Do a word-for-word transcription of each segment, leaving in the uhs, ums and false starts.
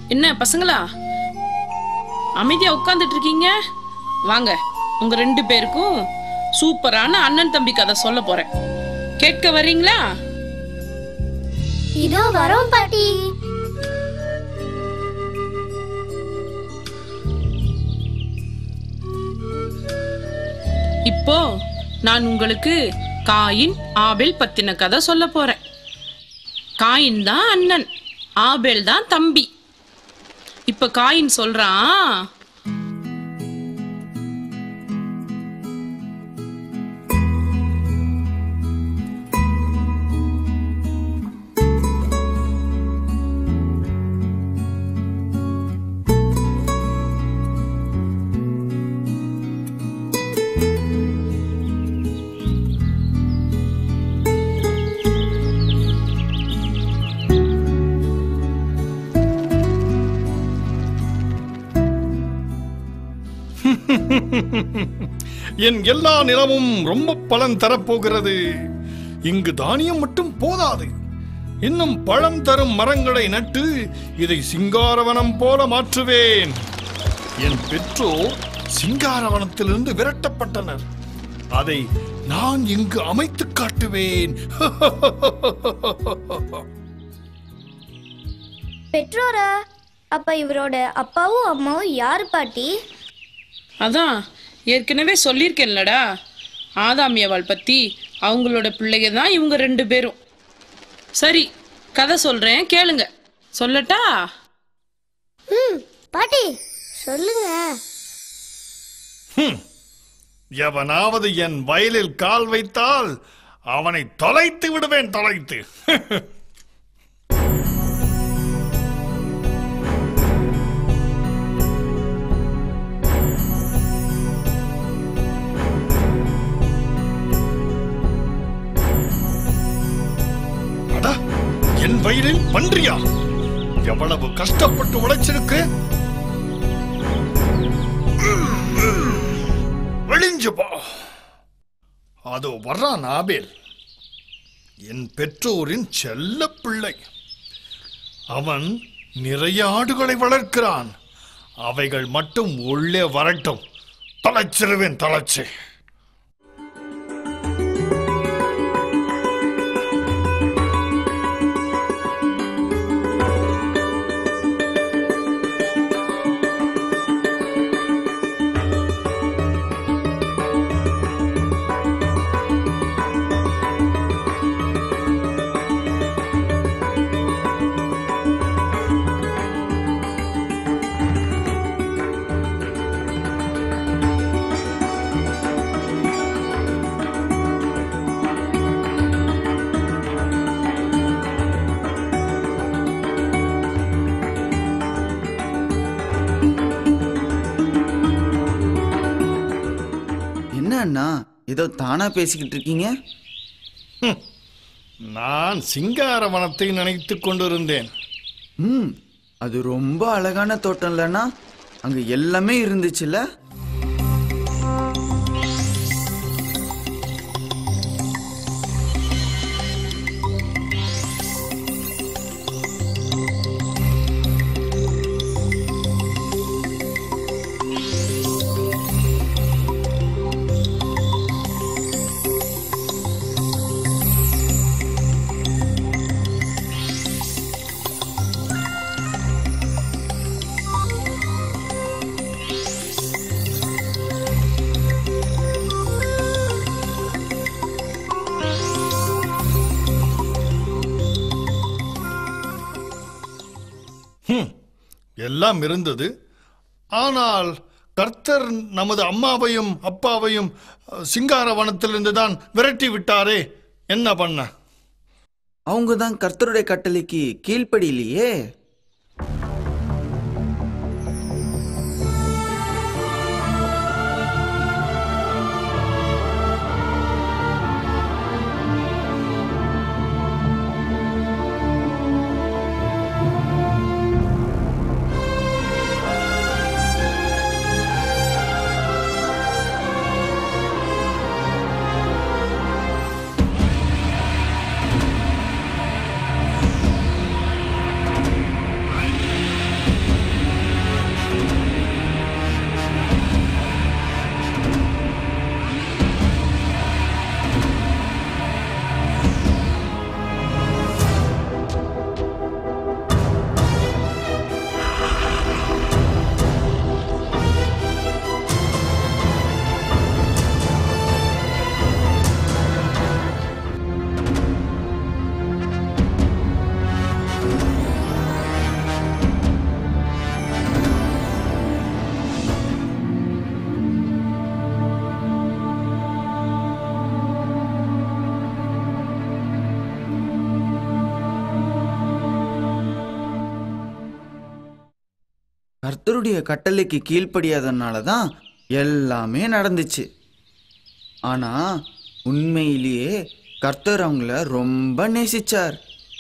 என்ன பசங்களா அமைதியா உட்கார்ந்துட்டு இருக்கீங்க? வாங்க, உங்க ரெண்டு பேருக்கும் சூப்பரான அண்ணன் தம்பி கதை சொல்ல போறேன். கேட்க வரீங்களா? இதோ வரோம் பாட்டி. இப்போ நான் உங்களுக்கு காயின் ஆபேல் பத்தின கதை சொல்ல போறேன். காயின் தான் அண்ணன், ஆபேல் தான் தம்பி. இப்ப காயின் சொல்றான், என் எல்லா நிலமும் ரொம்ப பலன் தரப்போகிறது. இங்கு தானியம் மட்டும் போதாது, இன்னும் பழம் தரும் மரங்களை நட்டு இதை சிங்காரவனம் போல மாற்றுவேன். என் பெற்றோர் சிங்காரவனத்திலிருந்து விரட்டப்பட்டனர். அதை நான் இங்கு அமைத்து காட்டுவேன். பெற்றோரா? அப்ப இவரோட அப்பாவும் அம்மாவும் யாரு பாட்டி? அதான் ஏற்கனவே சொல்லியிருக்கேன்லடா, ஆதாமியவாள் பத்தி. அவங்களோட பிள்ளைங்க தான் இவங்க ரெண்டு பேரும். சரி, கதை சொல்றேன், கேளுங்க. சொல்லட்டா? ம், பாட்டி சொல்லுங்க. எவனாவது என் வயலில் கால் வைத்தால் அவனை தொலைத்து விடுவேன், தொலைத்து. என் வயலில் பன்றியா? எவ்வளவு கஷ்டப்பட்டு உழைச்சிருக்கு. வெளிஞ்சு போ. அதோ வர்றான் ஆபேல், என் பெற்றோரின் செல்ல பிள்ளை. அவன் நிறைய ஆடுகளை வளர்க்கிறான். அவைகள் மட்டும் உள்ளே வரட்டும், தொலைச்சிருவேன், தொலைச்சு. அண்ணா ஏதோ தானா பேசிக்கிட்டு இருக்கீங்க? நான் சிங்காரவனத்தை நினைத்துக் கொண்டிருந்தேன். ம், அது ரொம்ப அழகான தோட்டம் இல்லைன்னா? அங்க எல்லாமே இருந்துச்சுல்ல? எல்லாம் இருந்தது. ஆனால் கர்த்தர் நமது அம்மாவையும் அப்பாவையும் சிங்காரவனத்திலிருந்து தான் விரட்டி விட்டாரே, என்ன பண்ண? அவங்க தான் கர்த்தருடைய கட்டளைக்கு கீழ்ப்படியிலேயே. கர்த்தருடைய கட்டளைக்கு கீழ்ப்படியாதனால தான் எல்லாமே நடந்துச்சு. ஆனா உண்மையிலேயே கர்த்தர் அவங்கள ரொம்ப நேசிச்சார்.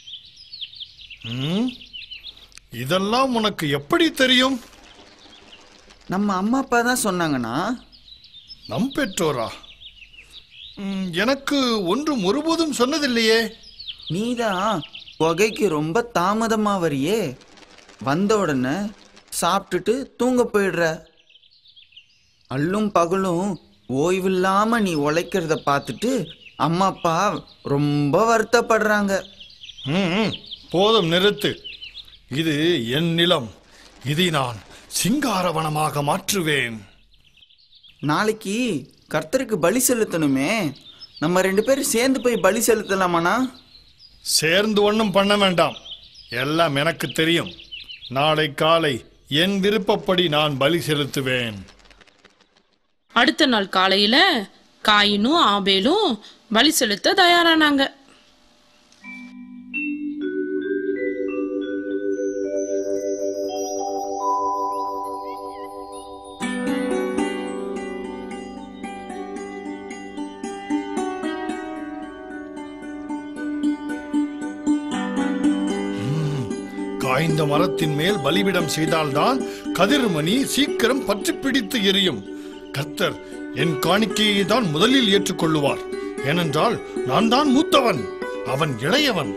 ம், இதெல்லாம் உனக்கு எப்படி தெரியும்? நம்ம அம்மா அப்பா தான் சொன்னாங்கன்னா. நம் பெற்றோரா? ம், எனக்கு ஒன்றும் ஒருபோதும் சொன்னதில்லையே. நீதான் புகைக்கு ரொம்ப தாமதமா வரியே, வந்த உடனே சாப்பிட்டுட்டு தூங்க போயிடுற. அல்லும் பகலும் ஓய்வில்லாம நீ உழைக்கிறத பார்த்துட்டு அம்மா அப்பா ரொம்ப வருத்தப்படுறாங்க. ம், ம், போதும், நிறுத்து. இது என் நிலம். இதை நான் சிங்காரவனமாக மாற்றுவேன். நாளைக்கு கர்த்தருக்கு பலி செலுத்தணுமே, நம்ம ரெண்டு பேரும் சேர்ந்து போய் பலி செலுத்தலாமாண்ணா? சேர்ந்து ஒன்றும் பண்ண வேண்டாம், எல்லாம் எனக்கு தெரியும். நாளை காலை என் விருப்பப்படி நான் பலி செலுத்துவேன். அடுத்த நாள் காலையில காயினும் ஆபேலும் பலி செலுத்த தயாரானாங்க. காய்ந்த மரத்தின் மேல் பலிபிடம் செய்தால்தான் கதிர்மணி சீக்கிரம் பற்றி பிடித்து எரியும். கர்த்தர் என் காணிக்கையை தான் முதலில் ஏற்றுக்கொள்ளுவார். ஏனென்றால் நான் தான் மூத்தவன், அவன் இளையவன்.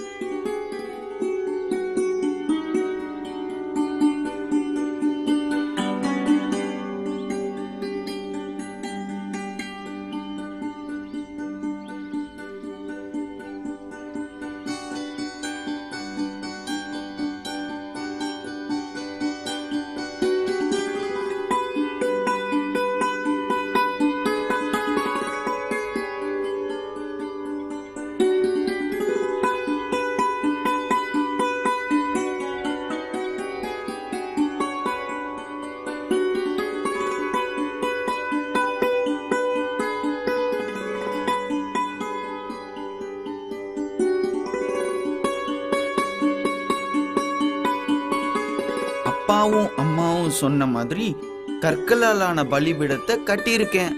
அப்பாவும் அம்மாவும் சொன்ன மாதிரி கற்களாலான பலிபீடத்தை கட்டியிருக்கேன்.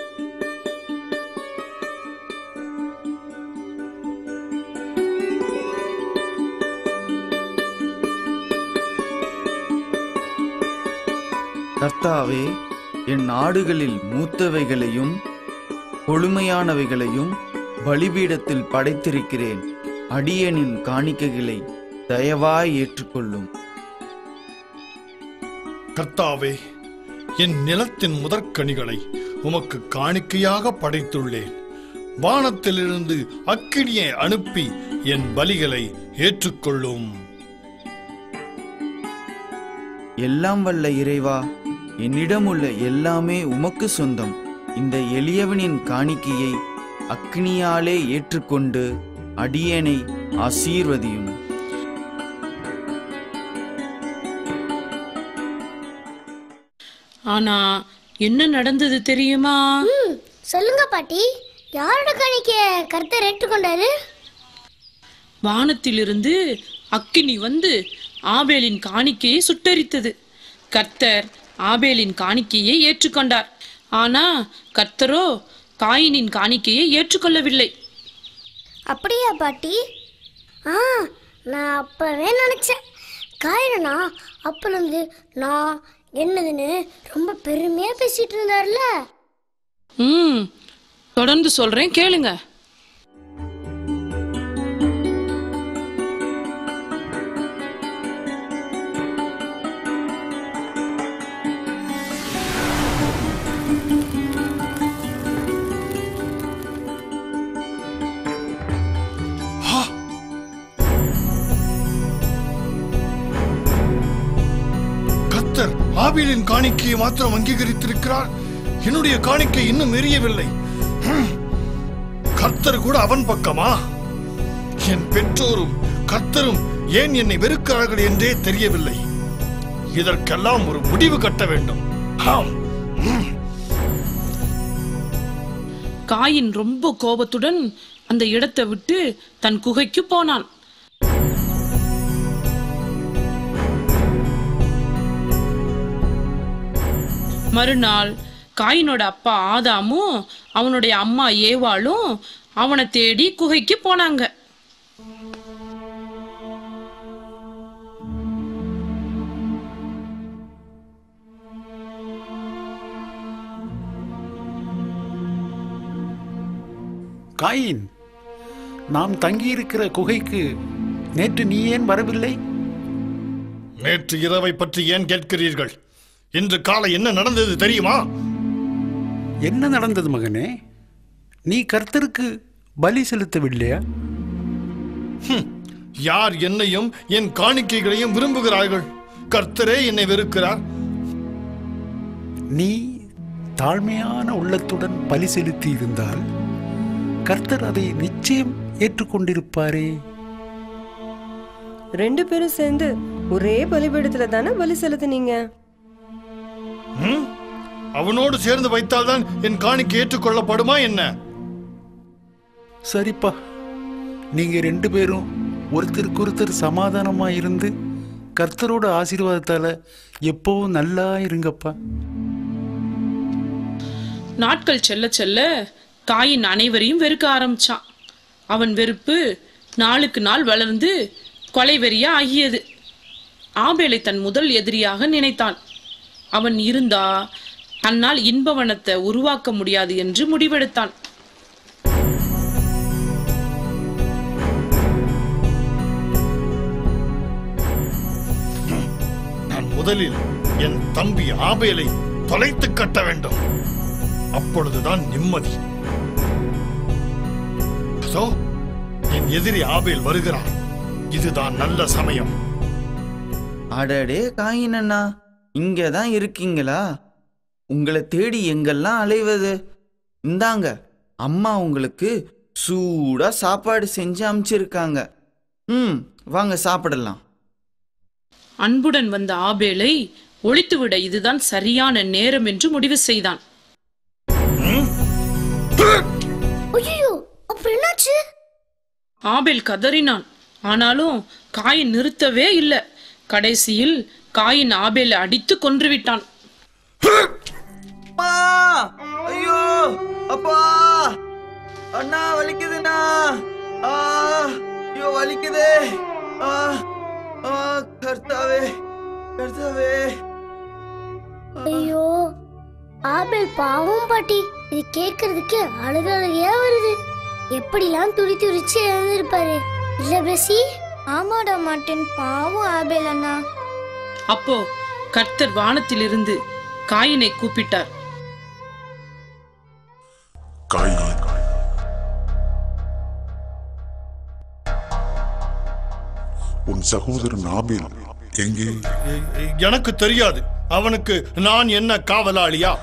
கர்த்தாவே, என் ஆடுகளில் மூத்தவைகளையும் கொழுமையானவைகளையும் பலிபீடத்தில் படைத்திருக்கிறேன். அடியனின் காணிக்கைகளை தயவாய் ஏற்றுக்கொள்ளும். கர்த்தாவே, என் நிலத்தின் முதற்கனிகளை உமக்கு காணிக்கையாக படைத்துள்ளேன். வானத்திலிருந்து அக்கினியை அனுப்பி என் பலிகளை ஏற்றுக்கொள்ளும். எல்லாம் வல்ல இறைவா, என்னிடம் உள்ள எல்லாமே உமக்கு சொந்தம். இந்த எளியவனின் காணிக்கையை அக்னியாலே ஏற்றுக்கொண்டு அடியேனை ஆசீர்வதியும். ஆனா என்ன நடந்தது தெரியுமா? ம், சொல்லுங்க பாட்டி. யாரோட காணிக்கைய கர்த்தர் ஏற்றுக்கொண்டாரு? வானத்திலிருந்து அக்கினி வந்து ஆபேலின் காணிக்கையை சுட்டெரித்தது. கர்த்தர் ஆபேலின் காணிக்கையை ஏற்றுக்கொண்டார். ஆனா கர்த்தரோ காயினின் காணிக்கையை ஏற்றுக்கொள்ளவில்லை. அப்படியா பாட்டி? ஆ, நான் அப்பவே நினைச்சேன். காயினா அப்பலேருந்து நான் என்னதுன்னு ரொம்ப பெருமையா பேசிட்டு இருந்தார்ல. ம் தொடர்ந்து சொல்றேன், கேளுங்க. கர்த்தர் ஆபேலின் காணிக்கையை மாத்திரம் அங்கீகரித்திருக்கிறார். என்னுடைய காணிக்கை இன்னும் எரியவில்லை. கர்த்தர் கூட அவன் பக்கமா? என் பெற்றோரும் கர்த்தரும் ஏன் என்னை வெறுக்கிறார்கள் என்றே தெரியவில்லை. இதற்கெல்லாம் ஒரு முடிவு கட்ட வேண்டும். காயின் ரொம்ப கோபத்துடன் அந்த இடத்தை விட்டு தன் குகைக்கு போனான். மறுநாள் காயினோட அப்பா ஆதாமும் அவனுடைய அம்மா ஏவாளும் அவனை தேடி குகைக்கு போனாங்க. காயின், நாம் தங்கியிருக்கிற குகைக்கு நேற்று நீ ஏன் வரவில்லை? நேற்று இரவை பற்றி ஏன் கேட்கிறீர்கள்? இன்று காலை என்ன நடந்தது தெரியுமா? என்ன நடந்தது மகனே? நீ கர்த்தருக்கு பலி செலுத்தவில்லையா? யார் என்னையும் என் காணிக்கைகளையும் விரும்புகிறார்கள்? கர்த்தரே என்னை வெறுக்கிறார். நீ தாழ்மையான உள்ளத்துடன் பலி செலுத்தி இருந்தால் கர்த்தர் அதை நிச்சயம் ஏற்றுக்கொண்டிருப்பாரே. ரெண்டு பேரும் சேர்ந்து ஒரே பலிபீடத்துல தானே பலி செலுத்தினீங்க. அவனோடு சேர்ந்து வைத்தால்தான் என் காணிக்கை ஏற்றுக்கொள்ளப்படுமா என்ன? சரிப்பா, நீங்க ரெண்டு பேரும் ஒருத்தருக்கு ஒருத்தர் சமாதானமா இருந்து கர்த்தரோட ஆசீர்வாதத்தால எப்பவும் நல்லா இருங்கப்பா. நாட்கள் செல்ல செல்ல காயின் அனைவரையும் வெறுக்க ஆரம்பிச்சான். அவன் வெறுப்பு நாளுக்கு நாள் வளர்ந்து கொலைவெறியா ஆகியது. ஆபேலை தன் முதல் எதிரியாக நினைத்தான். அவன் இருந்தா தன்னால் இன்பவனத்தை உருவாக்க முடியாது என்று முடிவெடுத்தான். நான் முதலில் என் தம்பி ஆபேலை தொலைத்து கட்ட வேண்டும். அப்பொழுதுதான் நிம்மதி. அதோ என் எதிரி ஆபேல் வருகிறான். இதுதான் நல்ல சமயம். அடடே காயின் அண்ணா, இங்கதான் இருக்கீங்களா? உங்களை தேடி எங்கெல்லாம் அலைவது? இந்தாங்க, அம்மா உங்களுக்கு சூடா சாப்பாடு செஞ்சு அமைச்சிருக்காங்க. ம், வாங்க சாப்பிடலாம். அன்புடன் வந்த ஆபேலை ஒழித்துவிட இதுதான் சரியான நேரம் என்று முடிவு செய்தான். ஆபேல் கதறினான். ஆனாலும் காயின் நிறுத்தவே இல்லை. கடைசியில் காயின் ஆபேலை அடித்து கொன்றுவிட்டான். ஐயோ அப்பா, அண்ணா வலிக்குதுண்ணா. ஐயோ வலிக்குதே. கர்த்தாவே, கர்த்தாவே. ஐயோ ஆபேல் பாவம் பாட்டி, இது கேட்கறதுக்கு அழுக அழுகையா வருது. எப்படிலாம் துடி துடிச்சு எழுந்திருப்பாரு இல்ல பெசி? ஆமாடா மாட்டேன், பாவம் ஆபேல் அண்ணா. அப்போ கர்த்தர் வானத்திலிருந்து காயினை கூப்பிட்டார். காயின், உன் சகோதரன் ஆபேல் எங்கே? எனக்கு தெரியாது. அவனுக்கு நான் என்ன காவலாளியா?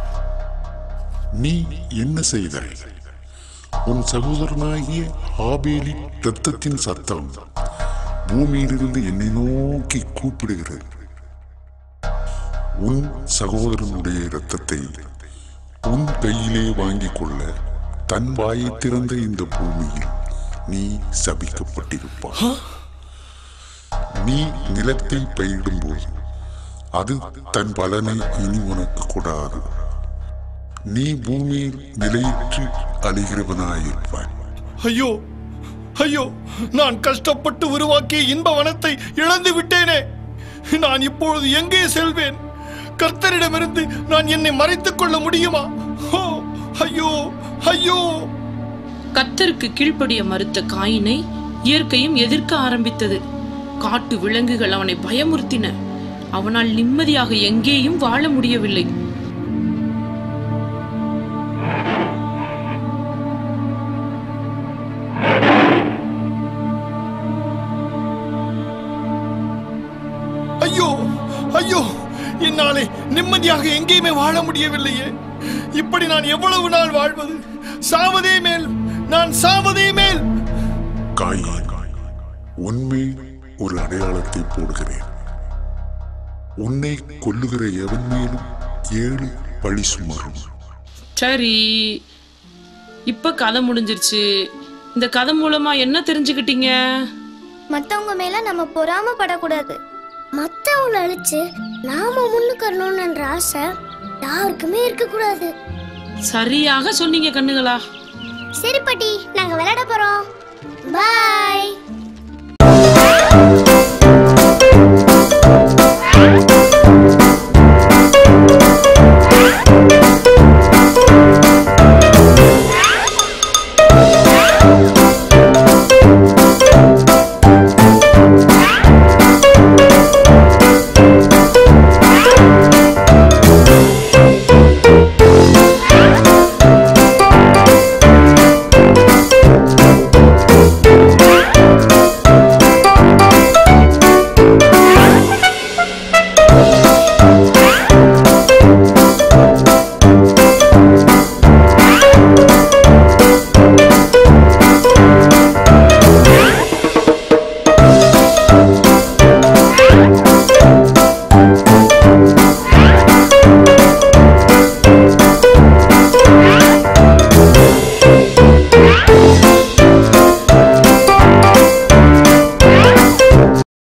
நீ என்ன செய்தாய்? உன் சகோதரனாகிய ஆபேலின் இரத்தத்தின் சத்தம் பூமியிலிருந்து என்னை நோக்கி கூப்பிடுகிறது. உன் சகோதரனுடைய இரத்தத்தை உன் கையிலே வாங்கிக் கொள்ள தன் வாயை திறந்த இந்த பூமியில் நீ சபிக்கப்பட்டிருப்பாய். நீ நிலத்தை பயிரிடும் போது அது தன் பலனை இனி உனக்கு கொடாது. நீ பூமியில் நிலையிற்று அழிகிறவனாயிருப்பாய். ஐயோ ஐயோ, நான் கஷ்டப்பட்டு உருவாக்கிய இன்ப வனத்தை இழந்து விட்டேனே. நான் இப்பொழுது எங்கே செல்வேன்? கர்த்தரிடமிருந்து நான் என்னை மறைத்துக் கொள்ள முடியுமா? ஐயோ ஐயோ. கர்த்தருக்கு கீழ்ப்படிய மறுத்த காயினை இயற்கையும் எதிர்க்க ஆரம்பித்தது. காட்டு விலங்குகள் அவனை பயமுறுத்தின. அவனால் நிம்மதியாக எங்கேயும் வாழ முடியவில்லை. ஐயோ ஐயோ, என்னாலே நிம்மதியாக எங்கேயுமே வாழ முடியவில்லையே. இப்படி நான் எவ்வளவு நாள் வாழ்வது? சாவதே மேல், நான் சாவதே மேல். காயின், உன்மை ஒரு அடையாளத்தை போடுகிறேன். உன்னை கொல்லுகிற எவன் மேலும் ஏழு பழி சுமரும். சரி, இப்ப கதை முடிஞ்சிருச்சு. இந்த கதை மூலமா என்ன தெரிஞ்சுக்கிட்டீங்க? மத்தவங்க மேல நம்ம பொறாமப்படக்கூடாது. மத்தவங்களை அழிச்சு நாம முன்னுக்கறணும்ன்ற ஆசை யாருக்குமே இருக்க கூடாது. சரியாக சொன்னீங்க கண்ணுகளா. சரி பாட்டி, நாங்க விளையாட போறோம். பாய்.